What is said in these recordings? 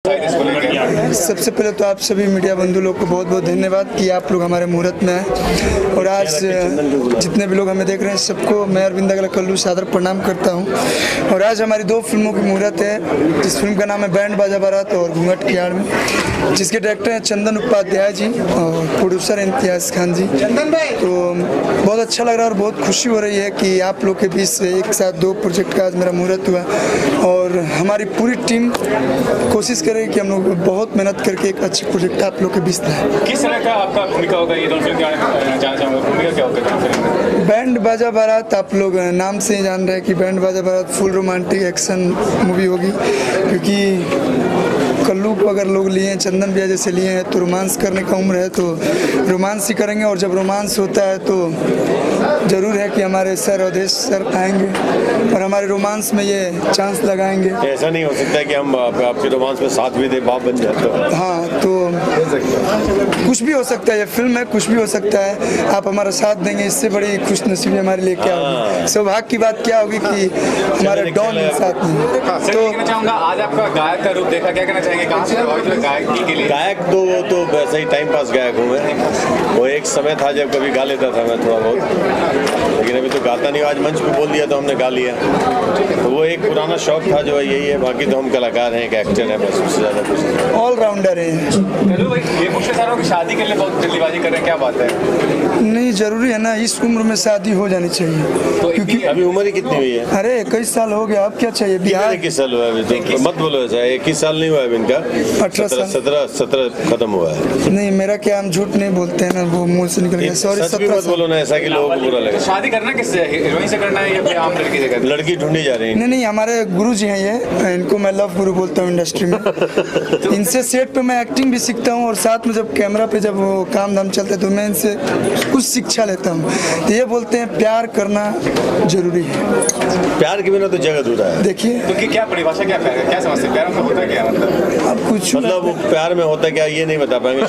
सबसे पहले तो आप सभी मीडिया बंधु लोग को बहुत बहुत धन्यवाद कि आप लोग हमारे मुहूर्त में हैं और आज जितने भी लोग हमें देख रहे हैं सबको मैं अरविंद अकेला कल्लू सादर प्रणाम करता हूं। और आज हमारी 2 फिल्मों की मुहूर्त है जिस फिल्म का नाम है बैंड बाजा बारात और घूंघट की आड़ में, जिसके डायरेक्टर हैं चंदन उपाध्याय जी और प्रोड्यूसर इम्तियाज़ खान जी। तो बहुत अच्छा लग रहा है और बहुत खुशी हो रही है कि आप लोग के बीच से एक साथ 2 प्रोजेक्ट का आज मेरा मुहूर्त हुआ और हमारी पूरी टीम कोशिश करेगी कि हम लोग बहुत मेहनत करके एक अच्छी प्रोजेक्ट आप लोग के बीच में। किस तरह का आपका भूमिका होगा ये दोनों फिल्म जानना चाहूँगा, भूमिका क्या होगा? बैंड बाजा बारात आप लोग नाम से ही जान रहे हैं कि बैंड बाजा बारात फुल रोमांटिक एक्शन मूवी होगी, क्योंकि कल्लू को अगर लोग लिए हैं, चंदन भैया जैसे लिए हैं तो रोमांस करने का उम्र है तो रोमांस ही करेंगे। और जब रोमांस होता है तो ज़रूर है कि हमारे सर अवधेश सर आएंगे और हमारे रोमांस में ये चांस लगाएंगे। ऐसा नहीं हो सकता कि हम आपके रोमांस में साथ भी दे बाप बन जाए तो? हाँ, तो कुछ भी हो सकता है, ये फिल्म है, कुछ भी हो सकता है। आप हमारा साथ देंगे, इससे बड़ी खुश नसीबी हमारे लिए क्या होगी, सौभाग्य की बात क्या होगी कि हमारे डॉन साथ में। तो कहना चाहूँगा आज आपका गायक का रूप देखा, क्या कहना चाहेंगे, कहाँ से प्रभावित हुए गायकी के लिए? गायक तो वैसे ही टाइम पास गायक हूँ मैं। वो एक समय था जब कभी गा लेता था मैं थोड़ा बहुत, लेकिन अभी तो गाता नहीं। आज मंच पे बोल दिया तो हमने गा लिया, तो वो एक पुराना शौक था जो यही है। बाकी तो हम कलाकार हैं, एक एक्टर है, बस उससे ज़्यादा कुछ ऑलराउंडर है। ये पूछना चाह रहा हूँ कि शादी के लिए बहुत जल्दीबाजी कर रहे हैं, क्या बात है? नहीं, जरूरी है ना, इस उम्र में शादी हो जानी चाहिए। तो क्योंकि अभी उम्र ही कितनी हुई है? अरे 21 साल हो गया, अब क्या चाहिए? बिहार 21 साल हुआ है अभी, तो मत बोलो ऐसा। 21 साल नहीं हुआ है इनका, 17 खत्म हुआ है। नहीं, मेरा क्या, हम झूठ नहीं बोलते हैं ना, वो मुंह से निकल गया। सॉरी, 17 मत बोलो ना ऐसा कि लोगों को बुरा लगे। शादी करना किससे, हीरोइन से करना है या फिर आम लड़की से करना? लड़की ढूंढी जा रही है। नहीं, हमारे गुरु जी हैं ये, इनको मैं लव गुरु बोलता हूँ इंडस्ट्री में। इनसे सेट पे मैं एक्टिंग भी सीखता हूँ और साथ में जब कैमरा पे जब वो काम धाम चलते तो मैं इनसे कुछ शिक्षा लेता हूँ। तो ये बोलते हैं प्यार करना जरूरी है, प्यार के बिना तो जगत अधूरा है। देखिए तो क्या परिभाषा, क्या प्यार है, क्या समझते हैं? प्यार में होता है क्या, मतलब अब कुछ मतलब वो प्यार में होता क्या ये नहीं बता पाएंगे।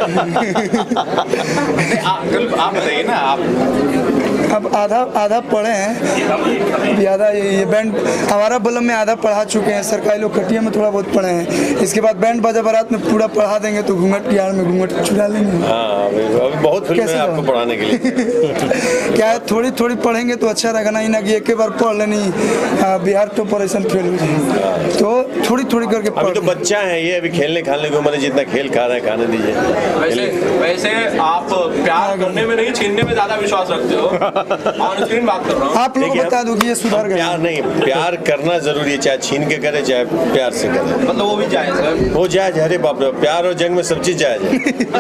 आप बताइए ना। आप अब आधा पढ़े हैं, अभी आधा ये बैंड हमारा बलम में आधा पढ़ा चुके हैं, सरकारी लोग खटिया में थोड़ा बहुत पढ़े हैं। इसके बाद बैंड बाजा बारात में पूरा पढ़ा देंगे तो घूंघट की आड़ में घूंघट चुरा लेंगे। हाँ, अभी बहुत फिल्में हैं आपको पढ़ाने के लिए। क्या है, थोड़ी थोड़ी पढ़ेंगे तो अच्छा रहेगा, नहीं ना कि एक बार पढ़ लेनी बिहार टॉप ऑपरेशन फेल हो जाए। तो थोड़ी थोड़ी करके अभी तो बच्चा है ये, अभी खेलने खाने की उम्र है, जितना खेल खा रहा है खाने दीजिए। वैसे आप प्यार करने में नहीं, छीनने में ज्यादा विश्वास रखते हो। ऑन स्क्रीन बात कर रहा हूँ। आप लोग बता दो कि ये सुधार गया। प्यार नहीं, प्यार करना जरूरी है, चाहे छीन के करे चाहे प्यार से करे, मतलब वो भी जायज है। वो जायज है। अरे बाप रे, प्यार और जंग में सब चीज जायज है।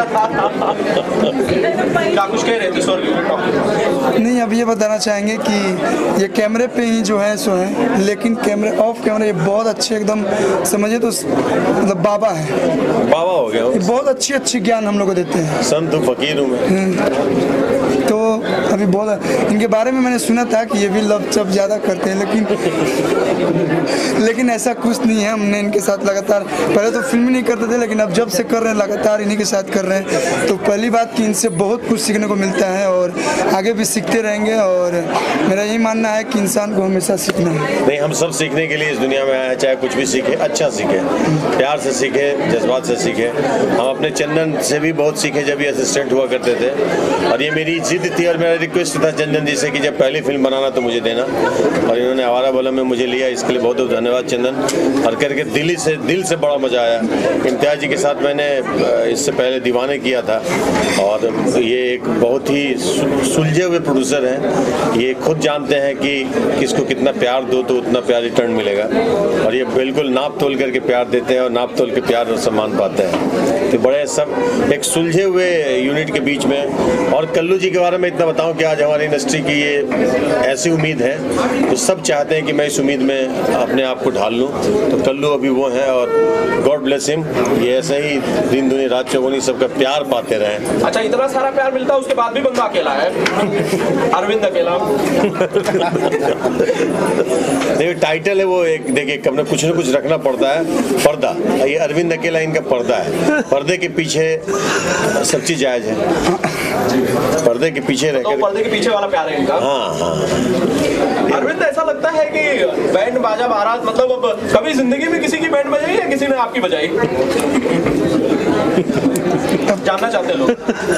क्या कुछ कह रहे थे? सॉरी। नहीं, अब ये बताना चाहेंगे कि ये कैमरे पे ही जो है सो है, लेकिन कैमरे ऑफ कैमरे ये बहुत अच्छे, एकदम समझिए तो मतलब बाबा है, बाबा हो गया। ये बहुत अच्छी ज्ञान हम लोग को देते हैं। संत फकीर हूँ मैं। तो अभी बहुत इनके बारे में मैंने सुना था कि ये भी लव जब ज़्यादा करते हैं, लेकिन ऐसा कुछ नहीं है। हमने इनके साथ लगातार, पहले तो फिल्म नहीं करते थे, लेकिन अब जब से कर रहे हैं लगातार इन्हीं के साथ कर रहे हैं, तो पहली बात कि इनसे बहुत कुछ सीखने को मिलता है और आगे भी सीखते रहेंगे। और मेरा यही मानना है कि इंसान को हमेशा सीखना है। नहीं, हम सब सीखने के लिए इस दुनिया में आए हैं, चाहे कुछ भी सीखे, अच्छा सीखे, प्यार से सीखे, जज्बात से सीखे। हम अपने चंदन से भी बहुत सीखे जब ये असिस्टेंट हुआ करते थे, और ये मेरी जिद थी और मेरा रिक्वेस्ट था चंदन जी से कि जब पहली फिल्म बनाना तो मुझे देना, और इन्होंने आवारा बलम में मुझे लिया। इसके लिए बहुत बहुत धन्यवाद चंदन। और करके दिल से बड़ा मजा आया। इम्तियाज़ जी के साथ मैंने इससे पहले दीवाने किया था, और ये एक बहुत ही सुलझे हुए प्रोड्यूसर हैं। ये खुद जानते हैं कि किसको कितना प्यार दो तो उतना प्यार रिटर्न मिलेगा, और ये बिल्कुल नाप तोल करके प्यार देते हैं और नाप तोल के प्यार और सम्मान पाते हैं। तो बड़े सब एक सुलझे हुए यूनिट के बीच में। और कल्लू जी के बारे में इतना बताऊं कि आज हमारी इंडस्ट्री की ये ऐसी उम्मीद है, तो सब चाहते हैं कि मैं इस उम्मीद में अपने आप को ढाल लूं, तो कल्लू अभी वो हैं। और गॉड ब्लेस हिम, ये ऐसे ही दिन दुनी रात चौगुनी सबका प्यार पाते रहे। अच्छा, इतना सारा प्यार मिलता है उसके बाद भी बंदा अकेला है, अरविंद अकेला। देखिए टाइटल है वो, एक देखिए हमने कुछ न कुछ रखना पड़ता है। पर्दा, ये अरविंद अकेला इनका पर्दा है। पर्दे के पीछे सब चीज जायज है, पर्दे के पीछे रह तो कर। पर्दे के पीछे वाला प्यार है इनका। हाँ। अरविंद, ऐसा लगता है कि बैंड बाजा बारात, मतलब अब कभी जिंदगी में किसी की बैंड बजाई या किसी ने आपकी बजाई? जानना चाहते हैं लोग।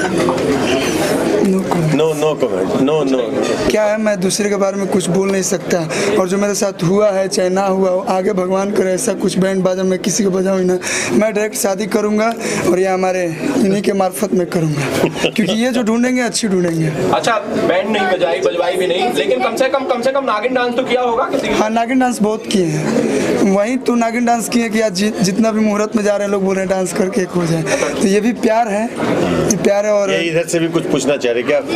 No comment, no. क्या है, मैं दूसरे के बारे में कुछ बोल नहीं सकता, और जो मेरे साथ हुआ है चाहे ना हुआ हो, आगे भगवान करे ऐसा कुछ बैंड बाजा मैं किसी को बजाऊँ ही ना। मैं डायरेक्ट शादी करूँगा और ये हमारे इन्हीं के मार्फत में करूँगा, क्योंकि ये जो ढूंढेंगे अच्छी ढूंढेंगे। अच्छा, बैंड नहीं बजवाई भी नहीं, लेकिन कम से कम नागिन डांस तो किया होगा किसी? हाँ, नागिन डांस बहुत किए हैं। वहीं तो नागिन डांस किए कि आज जितना भी मुहूर्त में जा रहे हैं लोग बोल रहे हैं डांस करके एक हो जाए, तो ये भी प्यार है, ये प्यार है। और इधर से भी कुछ पूछना चाह रहे क्या?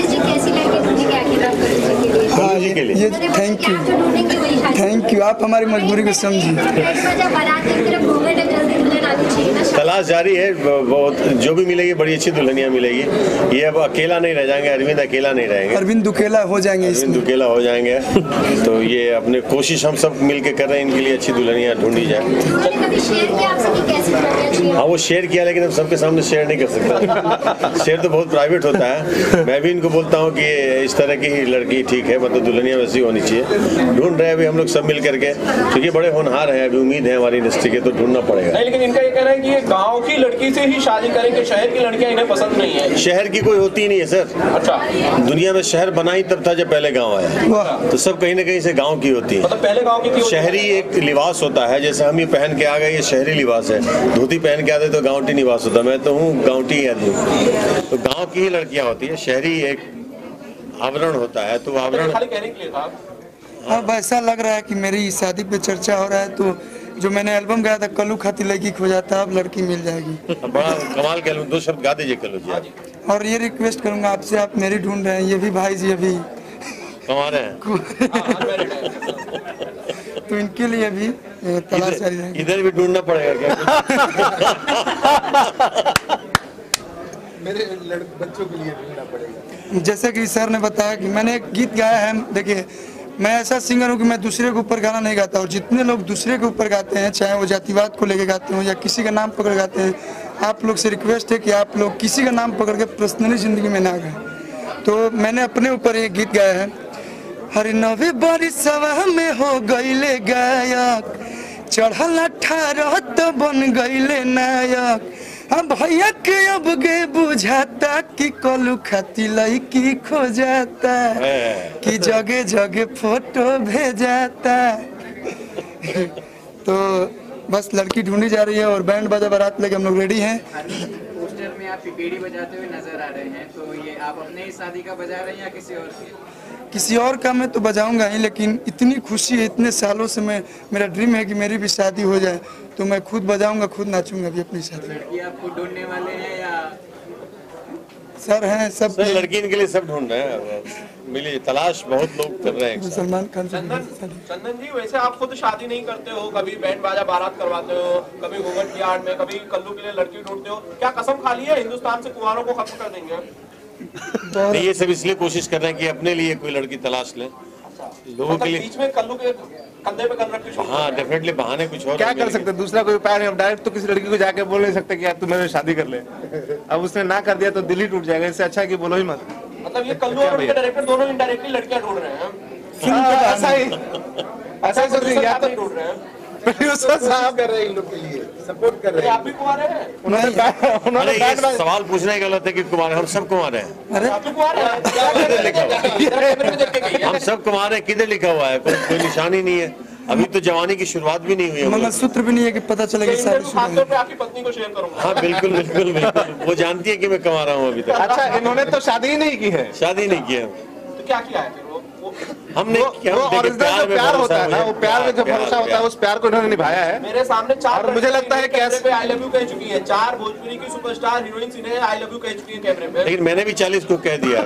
हाँ, ये थैंक यू, आप हमारी मजबूरी को समझिए। तलाश जारी है, बहुत जो भी मिलेगी बड़ी अच्छी दुल्हनिया मिलेगी। ये अब अकेला नहीं रह जाएंगे, अरविंद अकेला नहीं रहेंगे, अरविंद दुकेला हो जाएंगे, अरविंद दुकेला हो जाएंगे। तो ये अपने कोशिश हम सब मिलके कर रहे हैं, इनके लिए अच्छी दुल्हनिया ढूंढी जाए। हाँ, वो शेयर किया, लेकिन हम सबके सामने शेयर नहीं कर सकता। शेयर तो बहुत प्राइवेट होता है। मैं भी इनको बोलता हूँ कि इस तरह की ही लड़की ठीक है, मतलब दुल्हनिया वैसी होनी चाहिए। ढूंढ रहे हैं अभी हम लोग सब मिल करके, क्योंकि बड़े होनहार हैं, अभी उम्मीद है हमारी इंडस्ट्री के, तो ढूंढना पड़ेगा। नहीं, लेकिन इनका ये कहना है कि ये गांव की लड़की से ही शादी करेंगे, शहर की लड़कियां इन्हें पसंद नहीं है। शहर की कोई होती ही नहीं है सर। अच्छा, दुनिया में शहर बना ही तब था जब पहले गांव आया, तो सब कहीं ना कहीं से गांव की होती है। मतलब पहले गांव की थी। शहरी एक लिबास होता है, जैसे हम ये पहन के आ गए, ये शहरी लिबास है। धोती पहन के आते तो गांवटी लिबास होता। मैं तो हूँ गांवटी आदमी, तो गांव की ही लड़कियां होती है। शहरी एक आवरण होता है, तो आवरण खाली कहने के लिए था। अब ऐसा लग रहा है कि मेरी शादी पे चर्चा हो रहा है, तो जो मैंने एल्बम गाया था कल्लू खाती लड़की खो जाता, अब लड़की मिल जाएगी। बड़ा कमाल के एल्बम, 2 शब्द गा दीजिए कल्लू जी आप। और ये रिक्वेस्ट करूंगा आपसे, आप मेरी ढूंढ रहे हैं, ये भी भाई जी अभी कमा रहे हैं, तो इनके लिए भी तलाश जारी रहेगी। इधर भी ढूंढना पड़ेगा क्या? मेरे बच्चों के लिए ढूंढना पड़ेगा। जैसे कि सर ने बताया कि मैंने एक गीत गाया है। देखिए, मैं ऐसा सिंगर हूँ कि मैं दूसरे के ऊपर गाना नहीं गाता, और जितने लोग दूसरे के ऊपर गाते हैं, चाहे वो जातिवाद को लेके गाते हो या किसी का नाम पकड़ गाते हैं, आप लोग से रिक्वेस्ट है कि आप लोग किसी का नाम पकड़ के पर्सनली ज़िंदगी में ना गाएं। तो मैंने अपने ऊपर एक गीत गाया है। हर नवे बरिसवा में हो गईले गायक, चढ़ल 18 तो बन गईले नायक। अब भैया के अब गे बुझाता कि कलू खाती लड़की खो जाता, कि जगह जगह फोटो भेजाता। तो बस लड़की ढूंढी जा रही है, और बैंड बाजा बारात लेके हम लोग रेडी हैं। पोस्टर में आप पिपीड़ी बजाते हुए नजर आ रहे हैं, तो ये आप अपने ही शादी का बजा रहे हैं या किसी और की? किसी और का मैं तो बजाऊंगा ही, लेकिन इतनी खुशी है, इतने सालों से मेरा ड्रीम है कि मेरी भी शादी हो जाए, तो मैं खुद बजाऊंगा, खुद नाचूंगा भी अपनी शादी। लड़की आपको ढूंढने वाले हैं या सर हैं सब? सर लड़की इनके लिए सब ढूंढ रहे हैं, मिली तलाश बहुत लोग कर रहे हैं। सलमान खान से चंदन जी, वैसे आप खुद शादी नहीं करते हो, कभी बैंड बाजा बारात करवाते हो, कभी घूंघट की आड़ में, कभी कल्लू के लिए लड़की ढूंढते हो, क्या कसम खा ली है हिंदुस्तान से कुंवारों को खत्म कर देंगे? नहीं, ये सब इसलिए कोशिश कर रहे हैं कि अपने लिए कोई लड़की तलाश लें, लोगों के लिए। बीच में कल्लू के कंधे पे कंधा रख के हाँ, डेफिनेटली बहाने कुछ और क्या कर सकते हैं, दूसरा कोई उपाय नहीं। हम डायरेक्ट तो किसी लड़की को जाके बोल नहीं सकते कि यार तू मेरे शादी कर ले। अब उसने ना कर दिया तो दिल ही टूट जाएगा। इससे अच्छा कि बोलो ही मत। मतलब ये कल्लू और उनके डायरेक्टर दोनों इनडायरेक्टली लड़कियां ढूंढ रहे हैं। ऐसा ही सर, या तो ढूंढ रहे हैं, प्रोड्यूसर साहब कर रहे हैं इन लोग के लिए, सपोर्ट कर रहे हैं। आप भी कुंवारे हैं? उन्होंने अरे ये सवाल पूछना ही गलत है कि कुमार, हम सब कुमार हैं। अरे आप भी कुंवारे हैं? किधर लिखा हुआ है? कैमरे में देख के कहिए। हम सब कुमार हैं, किधर लिखा हुआ है? कोई निशान ही नहीं है, अभी तो जवानी की शुरुआत भी नहीं हुई है। मंगलसूत्र भी नहीं है कि पता चलेगा शादी शुरू खासतौर पे आपकी पत्नी को शेयर करूंगा। हाँ बिल्कुल बिल्कुल बिल्कुल, वो जानती है कि मैं कमा रहा हूँ अभी तक। अच्छा, इन्होंने तो शादी ही नहीं की है। शादी नहीं किया तो क्या किया है फिर? हमने वो ओरिजिनल जो प्यार होता है ना, वो प्यार में जो भरोसा होता है, उस प्यार को इन्होंने निभाया है। मेरे सामने 4 और मुझे लगता है कि कैमरे पे आई लव यू कह चुकी है। 4 भोजपुरी की सुपरस्टार हीरोइंस इन्हें आई लव यू कह चुकी है कैमरे पे। लेकिन मैंने भी 40 को कह दिया।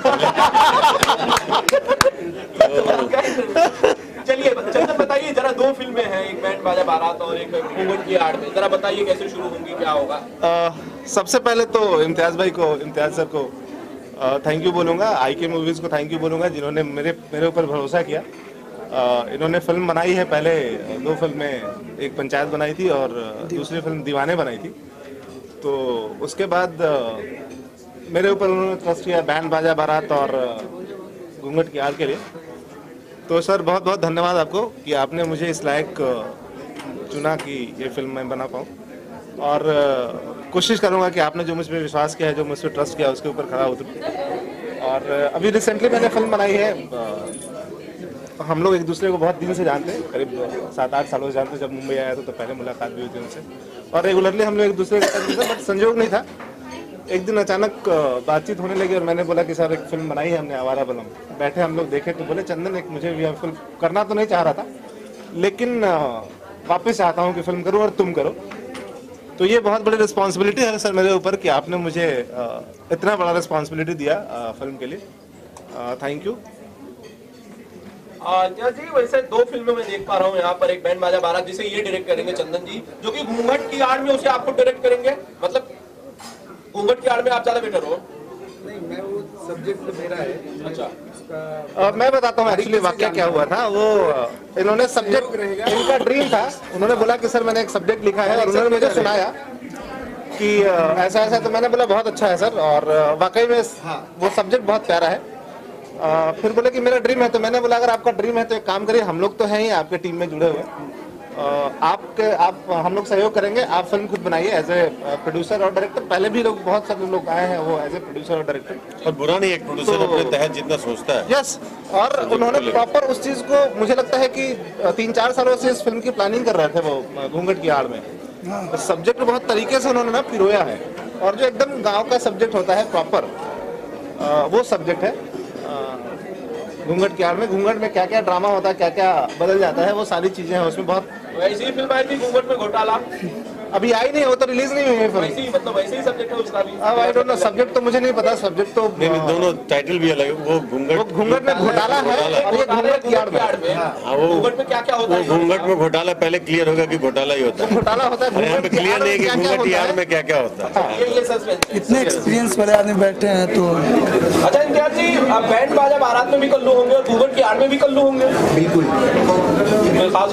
चलिए चंदन, बताइए जरा, 2 फिल्में हैं, एक बैंड बाजा बारात और एक घूंघट की आड़ में, जरा बताइए कैसे शुरू होंगी, क्या होगा? सबसे पहले तो इम्तियाज भाई को, इम्तियाज सर को थैंक यू बोलूँगा। IK मूवीज़ को थैंक यू बोलूँगा, जिन्होंने मेरे ऊपर भरोसा किया। इन्होंने फिल्म बनाई है, पहले 2 फिल्में, एक पंचायत बनाई थी और दूसरी फिल्म दीवाने बनाई थी। तो उसके बाद मेरे ऊपर उन्होंने ट्रस्ट किया बैंड बाजा बारात और घूंघट की आड़ के लिए। तो सर बहुत बहुत धन्यवाद आपको कि आपने मुझे इस लायक चुना कि ये फिल्म मैं बना पाऊँ, और कोशिश करूँगा कि आपने जो मुझ पर विश्वास किया है, जो मुझ पर ट्रस्ट किया, उसके ऊपर खड़ा उतरूँ। और अभी रिसेंटली मैंने फिल्म बनाई है, हम लोग एक दूसरे को बहुत दिन से जानते हैं, करीब 7-8 सालों से जानते हैं। जब मुंबई आया था तो पहले मुलाकात भी हुई थी उनसे, और रेगुलरली हम लोग एक दूसरे के साथ मिलते, बट संजोग नहीं था। एक दिन अचानक बातचीत होने लगी और मैंने बोला कि सर एक फिल्म बनाई है हमने, आवारा बलम। बैठे हम लोग देखे तो बोले चंदन एक मुझे भी फिल्म करना तो नहीं चाह रहा था, लेकिन वापस चाहता हूँ कि फिल्म करूँ और तुम करो। तो ये बहुत बड़ी रिस्पॉन्सिबिलिटी है सर मेरे ऊपर कि आपने मुझे इतना बड़ा रिस्पॉन्सिबिलिटी दिया फिल्म के लिए। Thank you. जी वैसे 2 फिल्में मैं देख पा रहा हूँ यहाँ पर, एक बैंड बाजा बारात जिसे ये डायरेक्ट करेंगे चंदन जी, जो कि घूंघट की आड़ में उसे आपको डायरेक्ट करेंगे, मतलब घूंघट की आड़ में आप ज्यादा बेटर हो। नहीं, मैं वो सब्जेक्ट मेरा है। अच्छा, मैं बताता हूँ एक्चुअली वाक्य क्या हुआ था। वो इन्होंने सब्जेक्ट, इनका ड्रीम था, उन्होंने बोला कि सर मैंने एक सब्जेक्ट लिखा है, और उन्होंने मुझे सुनाया कि ऐसा ऐसा। तो मैंने बोला बहुत अच्छा है सर, और वाकई में वो सब्जेक्ट बहुत प्यारा है। फिर बोले कि मेरा ड्रीम है, तो मैंने बोला अगर आपका ड्रीम है तो एक काम करिए, हम लोग तो हैं ही आपके टीम में जुड़े हुए, आप हम लोग सहयोग करेंगे, आप फिल्म खुद बनाइए एज ए प्रोड्यूसर और डायरेक्टर। पहले भी लोग बहुत सारे लोग आए हैं वो एज ए प्रोड्यूसर और डायरेक्टर, और बुरा नहीं, एक प्रोड्यूसर अपने तहत जितना सोचता है। यस, और उन्होंने प्रॉपर उस चीज को, मुझे लगता है कि 3-4 सालों से इस फिल्म की प्लानिंग कर रहे थे वो घूंघट की आड़ में। सब्जेक्ट बहुत तरीके से उन्होंने ना पिरोया है, और जो एकदम गाँव का सब्जेक्ट होता है प्रॉपर, वो सब्जेक्ट है घूंघट की आड़ में। घूंघट में क्या क्या ड्रामा होता है, क्या क्या बदल जाता है, वो सारी चीजें हैं उसमें। बहुत वैसी ही फिल्म आई थी घूंघट में घोटाला, अभी आई नहीं, वो तो रिलीज नहीं हुई है फिल्म। वैसे ही मतलब वैसे ही सब्जेक्ट है उसका भी। अब आई डोंट नो, सब्जेक्ट तो मुझे नहीं पता, सब्जेक्ट तो नहीं, दोनों टाइटल भी अलग है। वो घूंघट में घोटाला है, और ये घूंघट की आड़ में। वो घूंघट में क्या क्या होता है? घूंघट में घोटाला पहले क्लियर होगा कि घोटाला ही होता है। घोटाला होता है, यहाँ पे क्लियर नहीं कि घूंघट की आड़ में क्या क्या होता है। ये सस्पेंस। इतने एक्सपीरियंस वाले आदमी बैठे हैं तो। अच्छा इम्तियाज जी, अब बैंड बाजा बारात में भी कल्लू होंगे और घूंघट की आड़ में भी कल्लू होंगे? बिल्कुल। खास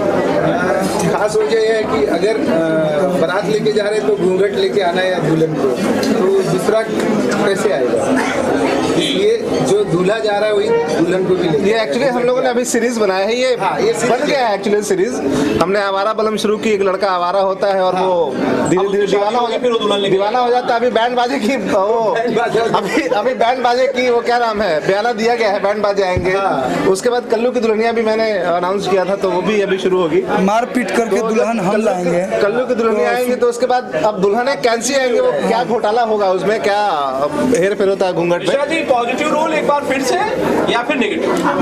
खास वजह यह है कि अगर बारात लेके जा रहे तो घूंघट लेके आना है या दुल्हन को, तो दूसरा कैसे आएगा? इसलिए जो दूल्हा जा रहा है वही दुल्हन को भी लेके। ये एक्चुअली हम लोगों ने अभी सीरीज बनाया है, ये बन गया है एक्चुअली सीरीज। हमने आवारा बलम शुरू की, एक लड़का आवारा होता है और वो धीरे धीरे दीवाना हो जाता है। अभी बैंड बाजे की वो अभी बैंड बाजे की वो क्या नाम है, बयाना दिया गया है, बैंड बाजे आएंगे। उसके बाद कल्लू की दुल्हनिया भी मैंने अनाउंस किया था, तो वो भी अभी शुरू होगी। मारपीट करके दुल्हन हम लाएंगे, कल्लू की दुल्हनिया आएंगे, तो उसके बाद अब दुल्हने कैंसी आएंगे, वो क्या घोटाला होगा उसमें, क्या हेर फेर होता है घूंघट में। पॉजिटिव रोल एक बार फिर से या फिर नेगेटिव?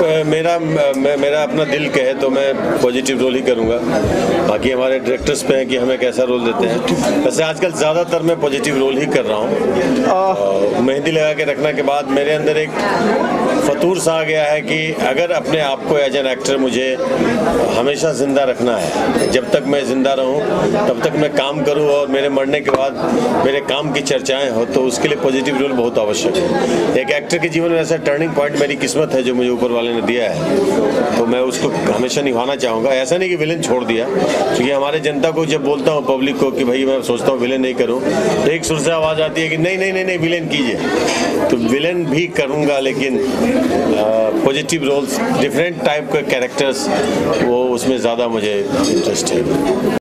मेरा अपना दिल कहे तो मैं पॉजिटिव रोल ही करूंगा, बाकी हमारे डायरेक्टर्स पे है कि हमें कैसा रोल देते हैं। वैसे आजकल ज़्यादातर मैं पॉजिटिव रोल ही कर रहा हूँ। मेहंदी लगा के रखने के बाद मेरे अंदर एक फतूर सा आ गया है कि अगर अपने आप को एज एन एक्टर मुझे हमेशा जिंदा रखना है, जब तक मैं जिंदा रहूं तब तक मैं काम करूं, और मेरे मरने के बाद मेरे काम की चर्चाएं हो, तो उसके लिए पॉजिटिव रोल बहुत आवश्यक है। एक एक्टर के जीवन में ऐसा टर्निंग पॉइंट मेरी किस्मत है जो मुझे ऊपर वाले ने दिया है, तो मैं उसको हमेशा निभाना चाहूँगा। ऐसा नहीं कि विलेन छोड़ दिया, क्योंकि हमारे जनता को जब बोलता हूँ पब्लिक को कि भाई मैं सोचता हूँ विलेन नहीं करूँ, तो एक सुर से आवाज़ आती है कि नहीं नहीं नहीं नहीं विलेन कीजिए, तो विलेन भी करूँगा, लेकिन पॉजिटिव रोल्स, डिफरेंट टाइप के कैरेक्टर्स, वो उसमें ज़्यादा मुझे इंटरेस्ट है।